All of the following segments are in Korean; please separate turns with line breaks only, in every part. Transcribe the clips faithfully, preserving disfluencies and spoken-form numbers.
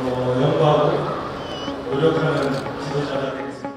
더 연구하고 노력하는 지도자가 되겠습니다.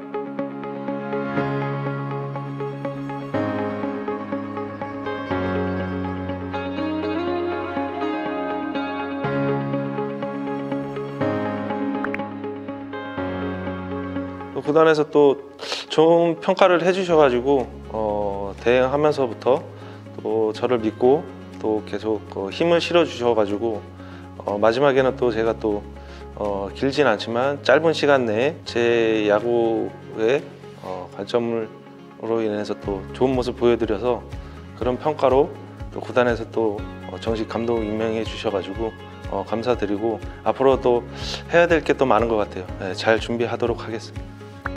구단에서 또 좋은 평가를 해주셔가지고 어, 대행하면서부터 또 저를 믿고 또 계속 어, 힘을 실어주셔가지고 어, 마지막에는 또 제가 또 어, 길진 않지만 짧은 시간 내에 제 야구의 어, 관점으로 인해서 또 좋은 모습 보여드려서 그런 평가로 또 구단에서 또 어, 정식 감독 임명해 주셔가지고 어, 감사드리고 앞으로 또 해야 될 게 또 많은 것 같아요. 네, 잘 준비하도록 하겠습니다.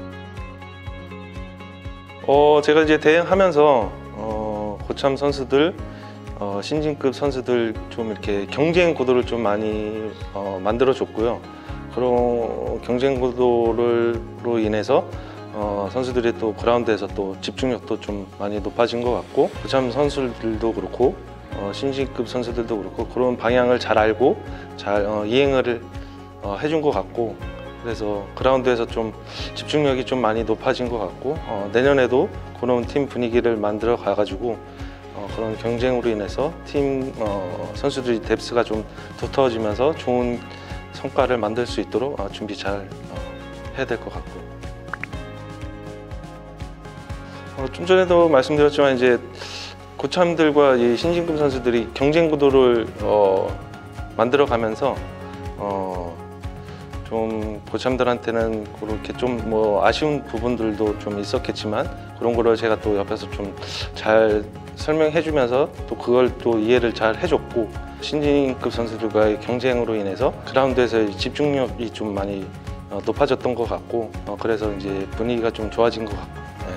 어, 제가 이제 대행하면서 어, 고참 선수들, 어, 신진급 선수들 좀 이렇게 경쟁 구도를 좀 많이 어, 만들어 줬고요. 그런 경쟁 구도로 인해서 어, 선수들이 또 그라운드에서 또 집중력도 좀 많이 높아진 것 같고, 고참 선수들도 그렇고 어, 신진급 선수들도 그렇고 그런 방향을 잘 알고 잘 어, 이행을 어, 해준 것 같고, 그래서 그라운드에서 좀 집중력이 좀 많이 높아진 것 같고 어, 내년에도 그런 팀 분위기를 만들어 가가지고 어, 그런 경쟁으로 인해서 팀 어, 선수들이 뎁스가 좀 두터워지면서 좋은 성과를 만들 수 있도록 어, 준비 잘 어, 해야 될 것 같고 어, 좀 전에도 말씀드렸지만 이제 고참들과 이 신진급 선수들이 경쟁 구도를 어, 만들어 가면서 어, 좀 고참들한테는 그렇게 좀 뭐 아쉬운 부분들도 좀 있었겠지만 그런 거를 제가 또 옆에서 좀 잘 설명해 주면서 또 그걸 또 이해를 잘 해줬고, 신진급 선수들과의 경쟁으로 인해서 그라운드에서의 집중력이 좀 많이 어, 높아졌던 것 같고 어, 그래서 이제 분위기가 좀 좋아진 것 같고 네.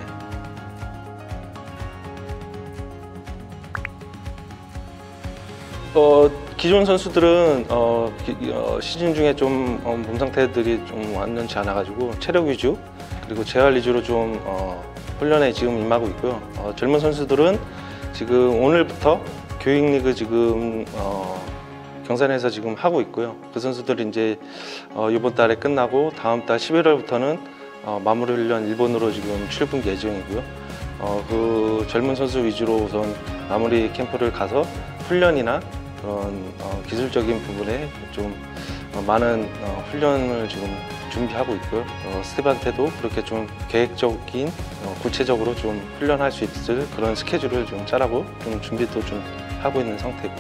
어, 기존 선수들은 어, 기, 어, 시즌 중에 좀 어, 몸 상태들이 좀 완전치 않아가지고 체력 위주 그리고 재활 위주로 좀 어, 훈련에 지금 임하고 있고요. 어, 젊은 선수들은 지금 오늘부터 교육리그 지금 어, 경산에서 지금 하고 있고요. 그 선수들이 이제 어, 이번 달에 끝나고 다음 달 십일월부터는 어, 마무리 훈련 일본으로 지금 출국 예정이고요. 어, 그 젊은 선수 위주로 우선 마무리 캠프를 가서 훈련이나 그런 어, 기술적인 부분에 좀 어, 많은 어, 훈련을 지금 준비하고 있고요. 어, 스텝한테도 그렇게 좀 계획적인 어, 구체적으로 좀 훈련할 수 있을 그런 스케줄을 좀 짜라고 좀 준비도 좀 하고 있는 상태고,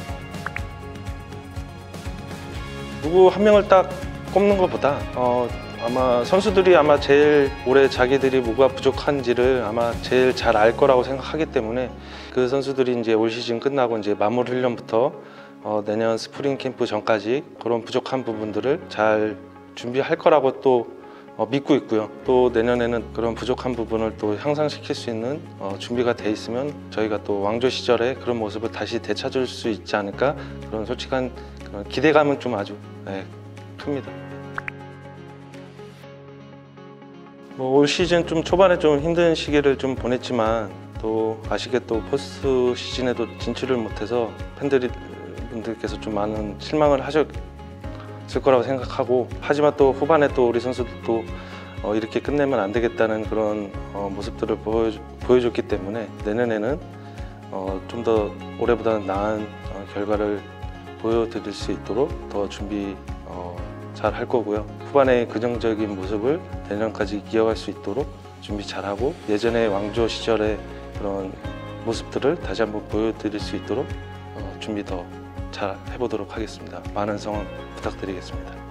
누구 한 명을 딱 꼽는 것보다 어, 아마 선수들이 아마 제일 올해 자기들이 뭐가 부족한지를 아마 제일 잘 알 거라고 생각하기 때문에 그 선수들이 이제 올 시즌 끝나고 이제 마무리 훈련부터 어, 내년 스프링 캠프 전까지 그런 부족한 부분들을 잘 준비할 거라고 또 어, 믿고 있고요. 또 내년에는 그런 부족한 부분을 또 향상시킬 수 있는 어, 준비가 돼 있으면 저희가 또 왕조 시절에 그런 모습을 다시 되찾을 수 있지 않을까, 그런 솔직한 그런 기대감은 좀 아주 네, 큽니다. 뭐 올 시즌 좀 초반에 좀 힘든 시기를 좀 보냈지만 또 아쉽게 또 포스트 시즌에도 진출을 못해서 팬들이 분들께서 좀 많은 실망을 하셨을 거라고 생각하고, 하지만 또 후반에 또 우리 선수들도 어, 이렇게 끝내면 안 되겠다는 그런 어, 모습들을 보여, 보여줬기 때문에 내년에는 어, 좀 더 올해보다는 나은 어, 결과를 보여드릴 수 있도록 더 준비 어, 잘 할 거고요. 후반에 긍정적인 모습을 내년까지 기억할 수 있도록 준비 잘하고 예전의 왕조 시절의 그런 모습들을 다시 한번 보여드릴 수 있도록 어, 준비 더 잘 해보도록 하겠습니다. 많은 성원 부탁드리겠습니다.